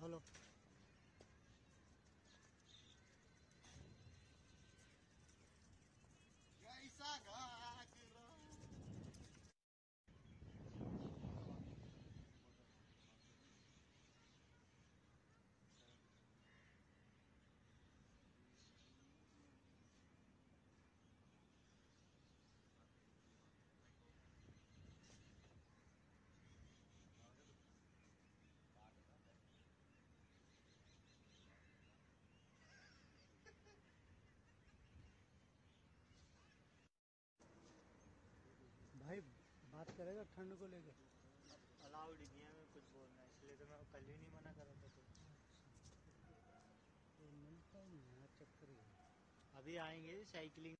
Hello. कैसा घाघरा। भाई बात करेगा ठंड को लेकर। अलाउड ही नहीं है मैं कुछ बोलना, इसलिए तो मैं कल ही नहीं मना कर रहा था। तो मिलता ही नहीं है, चक्कर ही है। अभी आएंगे साइकिलिंग